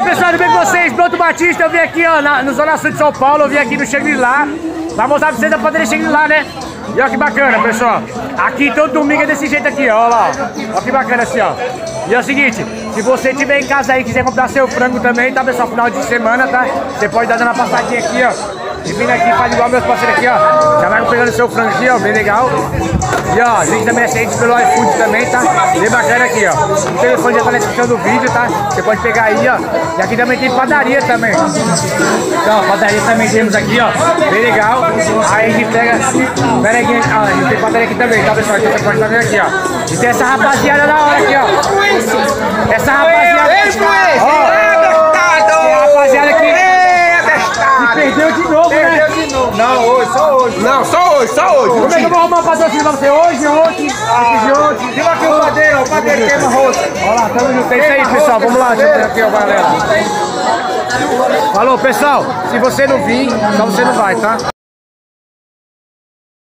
pessoal, tudo bem com vocês? Pronto, Batista, eu vim aqui, ó, no Zona Sul de São Paulo, eu vim aqui no Shangri-La. Vai mostrar pra vocês a padaria Shangri-La, né? E olha que bacana, pessoal. Aqui todo domingo é desse jeito aqui, ó lá, ó. Olha que bacana assim, ó. E é o seguinte, se você estiver em casa aí e quiser comprar seu frango também, tá, pessoal? Final de semana, tá? Você pode dar dando uma passadinha aqui, ó. E vindo aqui, faz igual meus parceiros aqui, ó. Já vai pegando seu frango aqui, ó, bem legal. E ó, a gente também é seguinte pelo iFood também, tá? Bem bacana aqui, ó. O telefone já tá na descrição do vídeo, tá? Você pode pegar aí, ó. E aqui também tem padaria também. Então, padaria também temos aqui, ó. Bem legal. Aí a gente pega. Pera aí, ó, a gente tem padaria aqui também, tá, pessoal? Então você pode estar vendo aqui, ó. E tem essa rapaziada da hora aqui, ó. Essa rapaziada. Perdeu de novo, né? Perdeu de novo. Não, hoje, só hoje. Não, só hoje, só hoje. Como é que eu vou arrumar um patrocínio pra você hoje, ontem, de ontem? Viva aqui o padeiro, queima rosto. Olha lá, tamo junto. É isso aí, pessoal. Vamos lá, junto aqui, ó, galera. Falou, pessoal. Se você não vir, então você não vai, tá?